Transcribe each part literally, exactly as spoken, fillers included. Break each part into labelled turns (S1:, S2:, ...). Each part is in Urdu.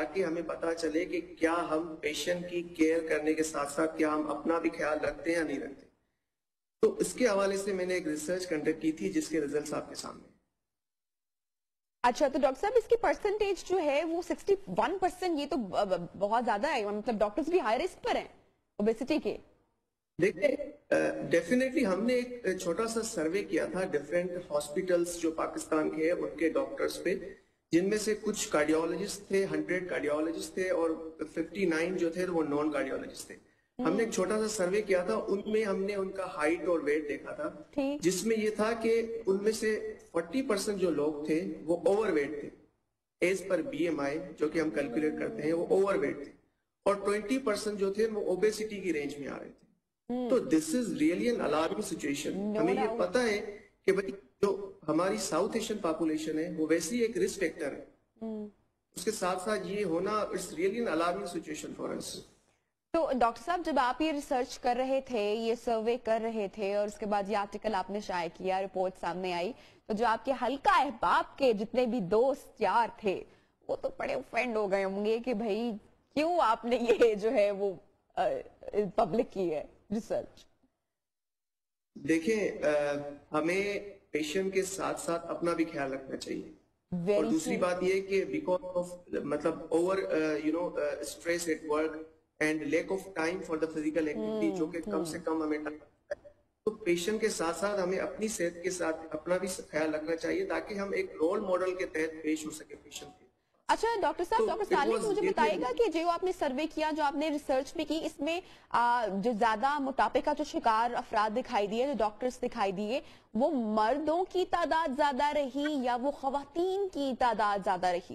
S1: تاکہ ہمیں پتا چلے کہ کیا ہم پیشنٹ کی کیئر کرنے کے ساتھ ساتھ کیا ہم اپنا بھی خیال رکھتے ہیں یا نہیں رکھتے. تو اس کے حوالے سے میں نے ایک ریسرچ کنڈکٹ کی تھی جس کے ریزلٹس آپ کے سامنے.
S2: اچھا تو ڈاکٹر صاحب اس کی پرسنٹیج جو ہے وہ سکسٹی ون پرسینٹ، یہ تو بہت زیادہ ہے، مطلب ڈاکٹرز بھی ہائی رسک پر ہیں اوبیسٹی کے.
S1: دیکھیں ڈیفینیٹلی ہم نے ایک چھوٹا سا سروے کیا تھا ڈفرینٹ ہاسپٹلس جو پاکستان کے ہیں ان کے ڈاکٹرز پہ، جن میں سے کچھ کارڈیولوجسٹ تھے، ہنڈریڈ کارڈیولوجسٹ تھے اور ففٹی نائن جو تھے وہ نان کارڈیولوجسٹ تھے. ہم نے ایک چھوٹا سا سروے کیا تھا، ان میں ہم نے ان کا ہائٹ اور ویٹ دیکھا تھا، جس میں یہ تھا کہ ان میں سے فورٹی پرسینٹ جو لوگ تھے وہ اوور ویٹ تھے ایز پر بی ایم آئی جو کہ ہم کیلکولیٹ کرتے ہیں، وہ اوور ویٹ تھے، اور ٹوینٹی پرسینٹ جو تھے وہ اوبیسٹی کی رینج میں آ رہے تھے. تو this is really an alarming situation. ہمیں یہ پتا ہے کہ بھائی جو ہماری ساؤتھ ایشین پاپولیشن ہے وہ ویسی ایک رسک فیکٹر ہے، اس کے ساتھ ساتھ یہ ہونا it's really an alarming situation for us.
S2: تو ڈاکٹر صاحب جب آپ یہ ریسرچ کر رہے تھے، یہ سروے کر رہے تھے، اور اس کے بعد یہ آرٹیکل آپ نے شائع کیا، رپورٹ سامنے آئی، تو جو آپ کے حلقہ احباب کے جتنے بھی دوست یار تھے وہ تو بڑے اوفینڈ ہو گئے ہوں گے کہ بھائی کیوں آپ نے یہ جو ہے وہ پبلک کی ہے ریسرچ.
S1: دیکھیں ہمیں پیشنٹ کے ساتھ ساتھ اپنا بھی خیال رکھنا چاہیے. اور دوسری بات یہ کہ بیکاز آف مطلب over you know stress at work and lack of time for the physical activity, جو کہ کم سے کم ہمیں تو پیشنٹ کے ساتھ ساتھ ہمیں اپنی صحت کے ساتھ اپنا بھی خیال رکھنا چاہیے تاکہ ہم ایک رول ماڈل کے تحت پیش ہو سکے پیشنٹ کے.
S2: اچھا ڈاکٹر صاحب، ڈاکٹر صالح مجھے بتائے گا کہ جو آپ نے سروے کیا، جو آپ نے ریسرچ بھی کی، اس میں جو زیادہ موٹاپے کا جو شکار افراد دکھائی دیے، جو ڈاکٹرز دکھائی دیے، وہ مردوں کی تعداد زیادہ رہی یا وہ خواتین کی تعداد زیادہ رہی؟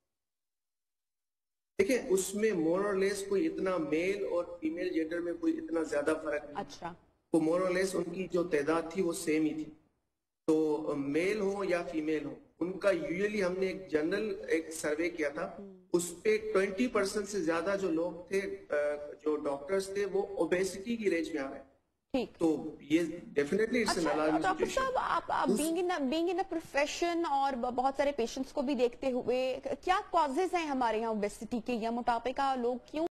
S1: دیکھیں اس میں مور اور لیس کوئی اتنا میل اور فیمیل جینڈر میں کوئی اتنا زیادہ فرق نہیں.
S2: اچھا،
S1: وہ مور اور لیس ان کی جو تعداد تھی وہ سیم ہی تھی. تو میل ہو یا فیمیل ہو، ان کا یوزلی ہم نے ایک جنرل ایک سروے کیا تھا، اس پہ ٹوینٹی پرسینٹ سے زیادہ جو لوگ تھے جو ڈاکٹرز تھے وہ اوبیسٹی کی رینج میں آ رہے ہیں. تو یہ definitely it's an alarming situation.
S2: Doctor صاحب آپ بینگ ان پروفیشن اور بہت سارے پیشنٹس کو بھی دیکھتے ہوئے، کیا کازز ہیں ہمارے یہاں اوبیسٹی کے یا موٹاپے کا؟ لوگ کیوں